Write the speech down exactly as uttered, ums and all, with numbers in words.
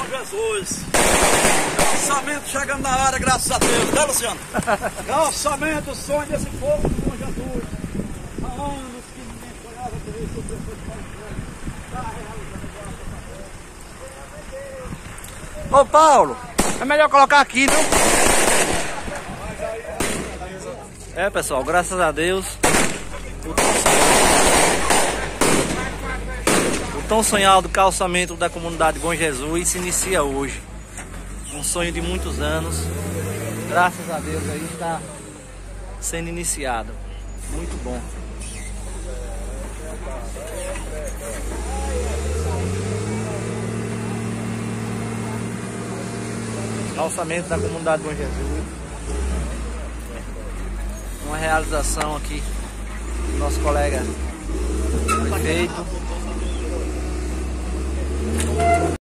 Bom Jesus. Calçamento chegando na área, graças a Deus, né, Luciano? Calçamento, o sonho desse povo do Bom Jesus. Há anos que ninguém sonhava com isso, o prefeito está realizando. Ô Paulo, é melhor colocar aqui, viu? É pessoal, graças a Deus o tão sonhado calçamento da comunidade Bom Jesus se inicia hoje. Um sonho de muitos anos, graças a Deus aí está sendo iniciado. Muito bom. Calçamento da comunidade Bom Jesus. Uma realização aqui do nosso colega prefeito.